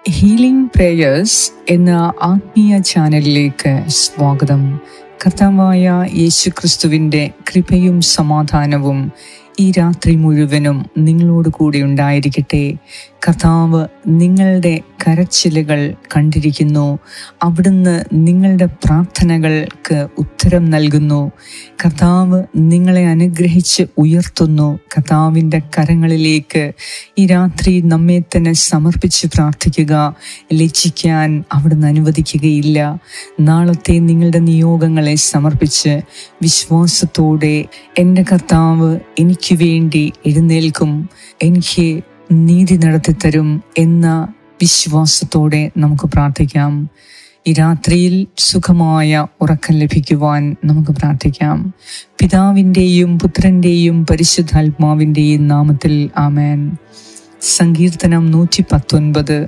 Healing prayers എന്ന ആത്മീയ ചാനലിലേക്ക് സ്വാഗതം. കർത്താവായ യേശുക്രിസ്തുവിൻ്റെ കൃപയും സമാധാനവും ഈ രാത്രി മുഴുവനും നിങ്ങളോട് കൂടി ഉണ്ടായിരിക്കട്ടെ. കർത്താവ് നിങ്ങളുടെ കരച്ചിലുകൾ കണ്ടിരിക്കുന്നു. അവിടുന്ന് നിങ്ങളുടെ പ്രാർത്ഥനകൾക്ക് ഉത്തരം നൽകുന്നു. കർത്താവ് നിങ്ങളെ അനുഗ്രഹിച്ച് ഉയർത്തുന്നു. കർത്താവിൻ്റെ കരങ്ങളിലേക്ക് ഈ രാത്രി നമ്മെ തന്നെ സമർപ്പിച്ച് പ്രാർത്ഥിക്കുക. ലജ്ജിക്കാൻ അവിടുന്ന് അനുവദിക്കുകയില്ല. നാളത്തെ നിങ്ങളുടെ നിയോഗങ്ങളെ സമർപ്പിച്ച് വിശ്വാസത്തോടെ എൻ്റെ കർത്താവ് എനിക്ക് വേണ്ടി എഴുന്നേൽക്കും, എനിക്ക് നീതി നടത്തിത്തരും എന്ന വിശ്വാസത്തോടെ നമുക്ക് പ്രാർത്ഥിക്കാം. ഈ രാത്രിയിൽ സുഖമായ ഉറക്കം ലഭിക്കുവാൻ നമുക്ക് പ്രാർത്ഥിക്കാം. പിതാവിൻ്റെയും പുത്രൻ്റെയും പരിശുദ്ധാത്മാവിൻ്റെയും നാമത്തിൽ ആമേൻ. സങ്കീർത്തനം 119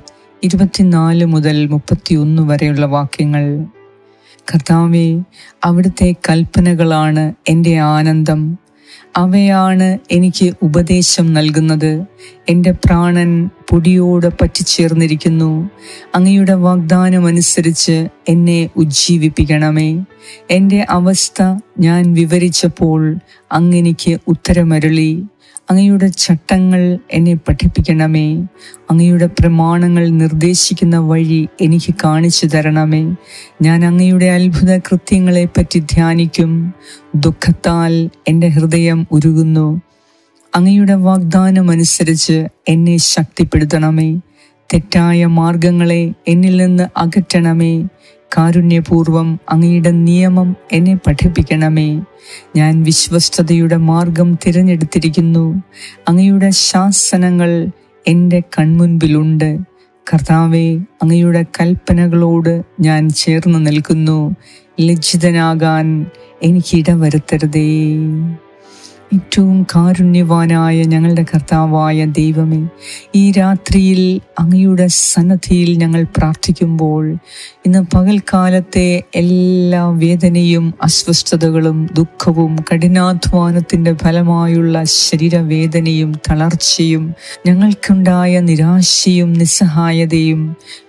24 മുതൽ 31 വരെയുള്ള വാക്യങ്ങൾ. കർത്താവേ, അവിടുത്തെ കൽപ്പനകളാണ് എൻ്റെ ആനന്ദം. അവയാണ് എനിക്ക് ഉപദേശം നൽകുന്നത്. എൻ്റെ പ്രാണൻ പൊടിയോട് പറ്റിച്ചേർന്നിരിക്കുന്നു. അങ്ങയുടെ വാഗ്ദാനം അനുസരിച്ച് എന്നെ ഉജ്ജീവിപ്പിക്കണമേ. എൻ്റെ അവസ്ഥ ഞാൻ വിവരിച്ചപ്പോൾ അങ്ങെനിക്ക് ഉത്തരമരുളി. അങ്ങയുടെ ചട്ടങ്ങൾ എന്നെ പഠിപ്പിക്കണമേ. അങ്ങയുടെ പ്രമാണങ്ങൾ നിർദ്ദേശിക്കുന്ന വഴി എനിക്ക് കാണിച്ചു തരണമേ. ഞാൻ അങ്ങയുടെ അത്ഭുത കൃത്യങ്ങളെ പറ്റി ധ്യാനിക്കും. ദുഃഖത്താൽ എൻ്റെ ഹൃദയം ഉരുകുന്നു. അങ്ങയുടെ വാഗ്ദാനം അനുസരിച്ച് എന്നെ ശക്തിപ്പെടുത്തണമേ. തെറ്റായ മാർഗങ്ങളെ എന്നിൽ നിന്ന് അകറ്റണമേ. കാരുണ്യപൂർവം അങ്ങയുടെ നിയമം എന്നെ പഠിപ്പിക്കണമേ. ഞാൻ വിശ്വസ്തതയുടെ മാർഗം തിരഞ്ഞെടുത്തിരിക്കുന്നു. അങ്ങയുടെ ശാസനങ്ങൾ എൻ്റെ കൺമുൻപിലുണ്ട്. കർത്താവേ, അങ്ങയുടെ കൽപ്പനകളോട് ഞാൻ ചേർന്ന് നിൽക്കുന്നു. ലജ്ജിതനാകാൻ എനിക്കിടവരുത്തരുതേ. ഏറ്റവും കാരുണ്യവാനായ ഞങ്ങളുടെ കർത്താവായ ദൈവമേ, ഈ രാത്രിയിൽ അങ്ങയുടെ സന്നദ്ധിയിൽ ഞങ്ങൾ പ്രാർത്ഥിക്കുമ്പോൾ ഇന്ന് പകൽക്കാലത്തെ എല്ലാ വേദനയും അസ്വസ്ഥതകളും ദുഃഖവും കഠിനാധ്വാനത്തിൻ്റെ ഫലമായുള്ള ശരീരവേദനയും തളർച്ചയും ഞങ്ങൾക്കുണ്ടായ നിരാശയും നിസ്സഹായതയും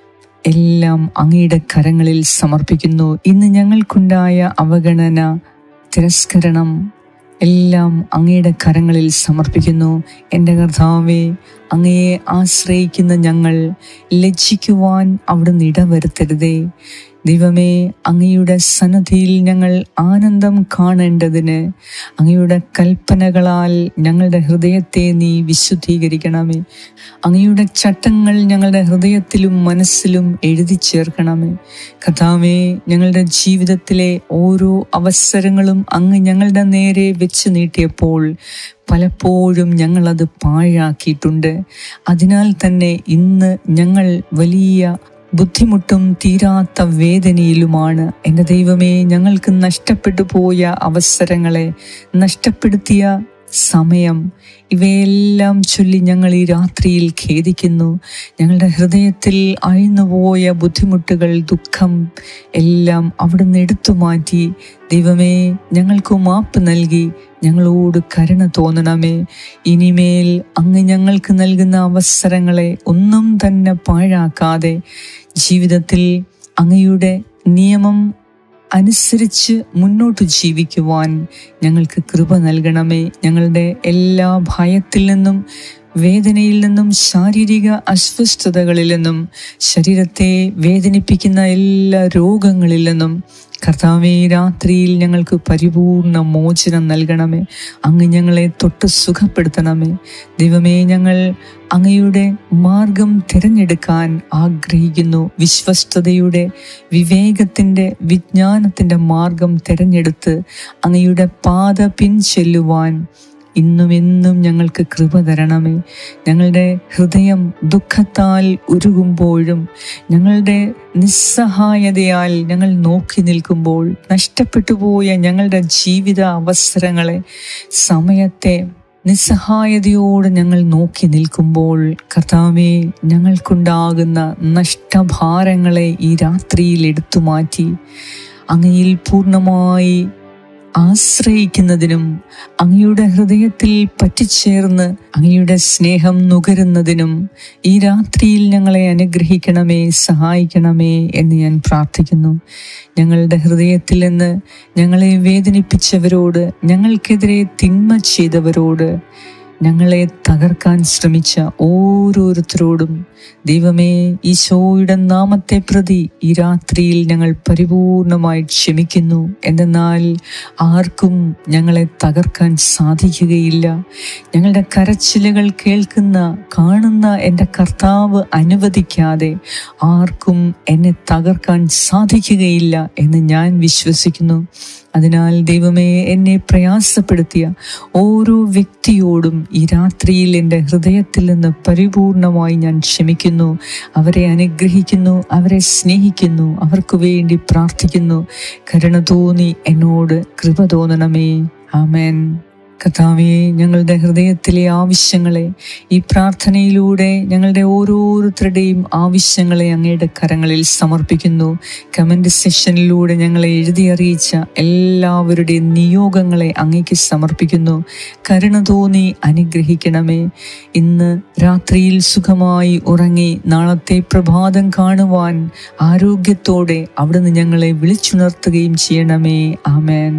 എല്ലാം അങ്ങയുടെ കരങ്ങളിൽ സമർപ്പിക്കുന്നു. ഇന്ന് ഞങ്ങൾക്കുണ്ടായ അവഗണന, തിരസ്കരണം എല്ലാം അങ്ങയുടെ കരങ്ങളിൽ സമർപ്പിക്കുന്നു. എൻ്റെ കർത്താവേ, അങ്ങയെ ആശ്രയിക്കുന്ന ഞങ്ങൾ ലജ്ജിക്കുവാൻ അവിടുന്ന് ഇടവരുത്തരുതേ. ദൈവമേ, അങ്ങയുടെ സന്നദ്ധിയിൽ ഞങ്ങൾ ആനന്ദം കാണേണ്ടതിന് അങ്ങയുടെ കൽപ്പനകളാൽ ഞങ്ങളുടെ ഹൃദയത്തെ നീ വിശുദ്ധീകരിക്കണമേ. അങ്ങയുടെ ചട്ടങ്ങൾ ഞങ്ങളുടെ ഹൃദയത്തിലും മനസ്സിലും എഴുതി ചേർക്കണമേ. കർത്താവേ, ഞങ്ങളുടെ ജീവിതത്തിലെ ഓരോ അവസരങ്ങളും അങ്ങ് ഞങ്ങളുടെ നേരെ വെച്ച് നീട്ടിയപ്പോൾ പലപ്പോഴും ഞങ്ങളത് പാഴാക്കിയിട്ടുണ്ട്. അതിനാൽ തന്നെ ഇന്ന് ഞങ്ങൾ വലിയ ബുദ്ധിമുട്ടും തീരാത്ത വേദനയിലുമാണ്. എൻ്റെ ദൈവമേ, ഞങ്ങൾക്ക് നഷ്ടപ്പെട്ടു പോയ അവസരങ്ങളെ, നഷ്ടപ്പെടുത്തിയ സമയം, ഇവയെല്ലാം ചൊല്ലി ഞങ്ങൾ ഈ രാത്രിയിൽ ഖേദിക്കുന്നു. ഞങ്ങളുടെ ഹൃദയത്തിൽ അഴിഞ്ഞുപോയ ബുദ്ധിമുട്ടുകൾ, ദുഃഖം എല്ലാം അവിടുന്ന് എടുത്തു മാറ്റി ദൈവമേ ഞങ്ങൾക്ക് മാപ്പ് നൽകി ഞങ്ങളോട് കരുണ തോന്നണമേ. ഇനിമേൽ അങ്ങ് ഞങ്ങൾക്ക് നൽകുന്ന അവസരങ്ങളെ ഒന്നും തന്നെ പാഴാക്കാതെ ജീവിതത്തിൽ അങ്ങയുടെ നിയമം അനുസരിച്ച് മുന്നോട്ട് ജീവിക്കുവാൻ ഞങ്ങൾക്ക് കൃപ നൽകണമേ. ഞങ്ങളുടെ എല്ലാ ഭയത്തിൽ നിന്നും, വേദനയിൽ നിന്നും, ശാരീരിക അസ്വസ്ഥതകളിൽ നിന്നും, ശരീരത്തെ വേദനിപ്പിക്കുന്ന എല്ലാ രോഗങ്ങളിൽ നിന്നും കർത്താവേ, രാത്രിയിൽ ഞങ്ങൾക്ക് പരിപൂർണ മോചനം നൽകണമേ. അങ്ങ് ഞങ്ങളെ തൊട്ട് സുഖപ്പെടുത്തണമേ. ദൈവമേ, ഞങ്ങൾ അങ്ങയുടെ മാർഗം തിരഞ്ഞെടുക്കാൻ ആഗ്രഹിക്കുന്നു. വിശ്വസ്തതയുടെ, വിവേകത്തിൻ്റെ, വിജ്ഞാനത്തിൻ്റെ മാർഗം തിരഞ്ഞെടുത്ത് അങ്ങയുടെ പാത പിൻചെല്ലുവാൻ ഇന്നും എന്നും ഞങ്ങൾക്ക് കൃപ തരണമേ. ഞങ്ങളുടെ ഹൃദയം ദുഃഖത്താൽ ഉരുകുമ്പോഴും, ഞങ്ങളുടെ നിസ്സഹായതയാൽ ഞങ്ങൾ നോക്കി നിൽക്കുമ്പോൾ, നഷ്ടപ്പെട്ടു പോയ ഞങ്ങളുടെ ജീവിത അവസരങ്ങളെ, സമയത്തെ നിസ്സഹായതയോടെ ഞങ്ങൾ നോക്കി നിൽക്കുമ്പോൾ കർത്താവേ, ഞങ്ങൾക്കുണ്ടാകുന്ന നഷ്ടഭാരങ്ങളെ ഈ രാത്രിയിൽ എടുത്തു മാറ്റി അങ്ങയിൽ പൂർണ്ണമായി ആശ്രയിക്കുന്നതിനും അങ്ങയുടെ ഹൃദയത്തിൽ പറ്റിച്ചേർന്ന് അങ്ങയുടെ സ്നേഹം നുകരുന്നതിനും ഈ രാത്രിയിൽ ഞങ്ങളെ അനുഗ്രഹിക്കണമേ, സഹായിക്കണമേ എന്ന് ഞാൻ പ്രാർത്ഥിക്കുന്നു. ഞങ്ങളുടെ ഹൃദയത്തിൽ നിന്ന് ഞങ്ങളെ വേദനിപ്പിച്ചവരോട്, ഞങ്ങൾക്കെതിരെ തിന്മ ചെയ്തവരോട്, ഞങ്ങളെ തകർക്കാൻ ശ്രമിച്ച ഓരോരുത്തരോടും ദൈവമേ, ഈശോയുടെ നാമത്തെ പ്രതി ഈ രാത്രിയിൽ ഞങ്ങൾ പരിപൂർണമായി ക്ഷമിക്കുന്നു. എന്തെന്നാൽ ആർക്കും ഞങ്ങളെ തകർക്കാൻ സാധിക്കുകയില്ല. ഞങ്ങളുടെ കരച്ചിലുകൾ കേൾക്കുന്ന, കാണുന്ന എൻ്റെ കർത്താവ് അനുവദിക്കാതെ ആർക്കും എന്നെ തകർക്കാൻ സാധിക്കുകയില്ല എന്ന് ഞാൻ വിശ്വസിക്കുന്നു. അതിനാൽ ദൈവമേ, എന്നെ പ്രയാസപ്പെടുത്തിയ ഓരോ വ്യക്തിയോടും ഈ രാത്രിയിൽ എൻ്റെ ഹൃദയത്തിൽ നിന്ന് പരിപൂർണമായി ഞാൻ ക്ഷമിക്കുന്നു, അവരെ അനുഗ്രഹിക്കുന്നു, അവരെ സ്നേഹിക്കുന്നു, അവർക്ക് വേണ്ടി പ്രാർത്ഥിക്കുന്നു. കരുണ തോന്നി എന്നോട് കൃപ തോന്നണമേ. ആമേൻ. കർത്താവേ, ഞങ്ങളുടെ ഹൃദയത്തിലെ ആവശ്യങ്ങളെ ഈ പ്രാർത്ഥനയിലൂടെ ഞങ്ങളുടെ ഓരോരുത്തരുടെയും ആവശ്യങ്ങളെ അങ്ങയുടെ കരങ്ങളിൽ സമർപ്പിക്കുന്നു. കമന്റ് സെക്ഷനിലൂടെ ഞങ്ങളെ എഴുതി അറിയിച്ച എല്ലാവരുടെയും നിയോഗങ്ങളെ അങ്ങേക്ക് സമർപ്പിക്കുന്നു. കരുണ തോന്നി അനുഗ്രഹിക്കണമേ. ഇന്ന് രാത്രിയിൽ സുഖമായി ഉറങ്ങി നാളത്തെ പ്രഭാതം കാണുവാൻ ആരോഗ്യത്തോടെ അവിടുന്ന് ഞങ്ങളെ വിളിച്ചുണർത്തുകയും ചെയ്യണമേ. ആമേൻ.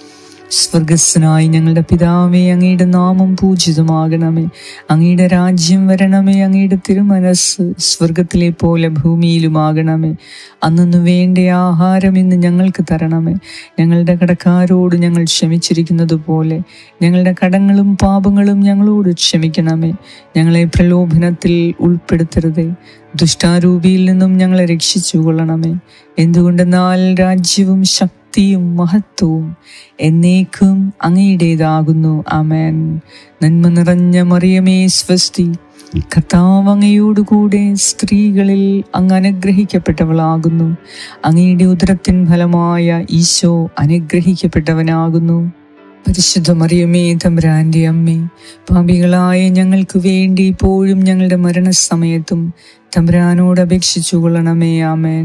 സ്വർഗസ്സനായി ഞങ്ങളുടെ പിതാവേ, അങ്ങയുടെ നാമം പൂജിതമാകണമേ. അങ്ങയുടെ രാജ്യം വരണമേ. അങ്ങയുടെ തിരുമനസ് സ്വർഗത്തിലെ പോലെ ഭൂമിയിലുമാകണമേ. അന്നു വേണ്ട ആഹാരം ഇന്ന് ഞങ്ങൾക്ക് തരണമേ. ഞങ്ങളുടെ കടക്കാരോട് ഞങ്ങൾ ക്ഷമിച്ചിരിക്കുന്നത് പോലെ ഞങ്ങളുടെ കടങ്ങളും പാപങ്ങളും ഞങ്ങളോട് ക്ഷമിക്കണമേ. ഞങ്ങളെ പ്രലോഭനത്തിൽ ഉൾപ്പെടുത്തരുതേ, ദുഷ്ടാരൂപിയിൽ നിന്നും ഞങ്ങളെ രക്ഷിച്ചു കൊള്ളണമേ. എന്തുകൊണ്ടെന്നാൽ രാജ്യവും ശക്തിയും മഹത്വവും എന്നേക്കും അങ്ങയുടേതാകുന്നു. ആമേൻ. നന്മ നിറഞ്ഞ മറിയമേ, സ്വസ്തി, കർത്താവ് അങ്ങയോടുകൂടെ സ്ത്രീകളിൽ അങ്ങ് അനുഗ്രഹിക്കപ്പെട്ടവളാകുന്നു. അങ്ങയുടെ ഉദരത്തിൻ ഫലമായ ഈശോ അനുഗ്രഹിക്കപ്പെട്ടവനാകുന്നു. പരിശുദ്ധ മറിയമേ, തമ്പുരാന്റെ അമ്മേ, പാപികളായ ഞങ്ങൾക്ക് വേണ്ടി ഇപ്പോഴും ഞങ്ങളുടെ മരണസമയത്തും തമ്പുരാനോട് അപേക്ഷിച്ചു കൊള്ളണമേ. ആമേൻ.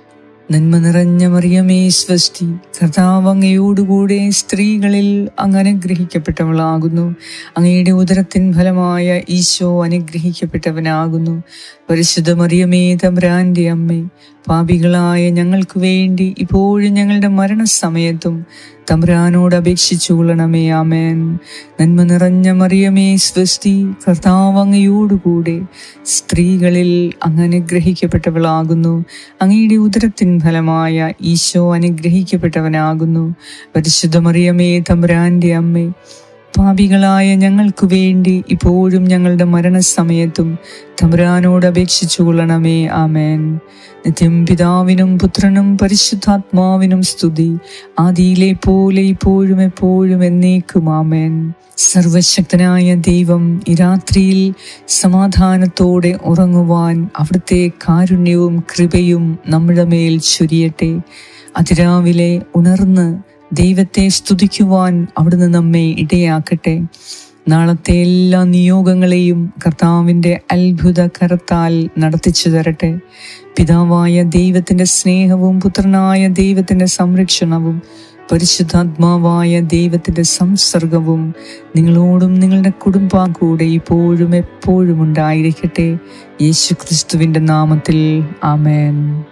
നന്മ നിറഞ്ഞ മറിയമേ, സ്വസ്തി, കർത്താവ് അങ്ങയോടുകൂടെ സ്ത്രീകളിൽ അങ്ങ് അനുഗ്രഹിക്കപ്പെട്ടവളാകുന്നു. അങ്ങയുടെ ഉദരത്തിൻ ഫലമായ ഈശോ അനുഗ്രഹിക്കപ്പെട്ടവനാകുന്നു. പരിശുദ്ധ മറിയമേ, തമ്പുരാന്റെ അമ്മേ, പാപികളായ ഞങ്ങൾക്ക് വേണ്ടി ഇപ്പോഴും ഞങ്ങളുടെ മരണസമയത്തും തമ്പുരാനോട് അപേക്ഷിച്ചു കൊള്ളണമേ. ആമേൻ. നന്മ നിറഞ്ഞ മറിയമേ, സ്വസ്തി, കർത്താവ് അങ്ങയോടുകൂടെ സ്ത്രീകളിൽ അങ്ങ് അനുഗ്രഹിക്കപ്പെട്ടവളാകുന്നു. അങ്ങയുടെ ഉദരത്തിൻ ഫലമായ ഈശോ അനുഗ്രഹിക്കപ്പെട്ടവനാകുന്നു. പരിശുദ്ധ മറിയമേ, തമ്പുരാന്റെ അമ്മേ, പാപികളായ ഞങ്ങൾക്ക് വേണ്ടി ഇപ്പോഴും ഞങ്ങളുടെ മരണസമയത്തും തമ്പുരാനോട് അപേക്ഷിച്ചു കൊള്ളണമേ. ആമേൻ. നിത്യം പിതാവിനും പുത്രനും പരിശുദ്ധാത്മാവിനും സ്തുതി, ആദിയിലെ പോലെ ഇപ്പോഴും എപ്പോഴും എന്നേക്കും. ആമേൻ. സർവശക്തനായ ദൈവം ഈ രാത്രിയിൽ സമാധാനത്തോടെ ഉറങ്ങുവാൻ അവിടുത്തെ കാരുണ്യവും കൃപയും നമ്മുടെ മേൽ ചൊരിയട്ടെ. അതിരാവിലെ ഉണർന്ന് ദൈവത്തെ സ്തുതിക്കുവാൻ അവിടുന്ന് നമ്മെ ഇടയാക്കട്ടെ. നാളത്തെ എല്ലാ നിയോഗങ്ങളെയും കർത്താവിൻ്റെ അത്ഭുത കരത്താൽ നടത്തിച്ചു തരട്ടെ. പിതാവായ ദൈവത്തിൻ്റെ സ്നേഹവും പുത്രനായ ദൈവത്തിൻ്റെ സംരക്ഷണവും പരിശുദ്ധാത്മാവായ ദൈവത്തിൻ്റെ സംസർഗവും നിങ്ങളോടും നിങ്ങളുടെ കുടുംബം കൂടെ ഇപ്പോഴും എപ്പോഴും ഉണ്ടായിരിക്കട്ടെ. യേശു ക്രിസ്തുവിൻ്റെ നാമത്തിൽ. ആമേൻ.